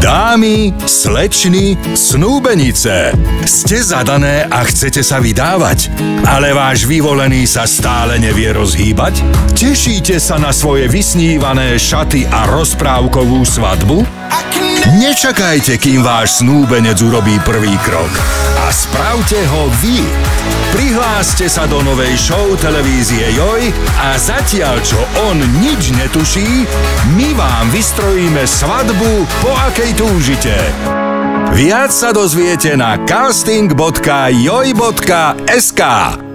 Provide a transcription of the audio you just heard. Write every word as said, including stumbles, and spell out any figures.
Dámy, slečny, snúbenice, ste zadané a chcete sa vydávať, ale váš vyvolený sa stále nevie rozhýbať? Tešíte sa na svoje vysnívané šaty a rozprávkovú svadbu? Nečakajte, kým váš snúbenec urobí prvý krok a spravte ho vy. Prihláste sa do novej show televízie Joj a zatiaľ, čo on nič netuší, my vám vystrojíme svadbu, po akej túžite. Viac sa dozviete na casting bodka joj bodka es ká.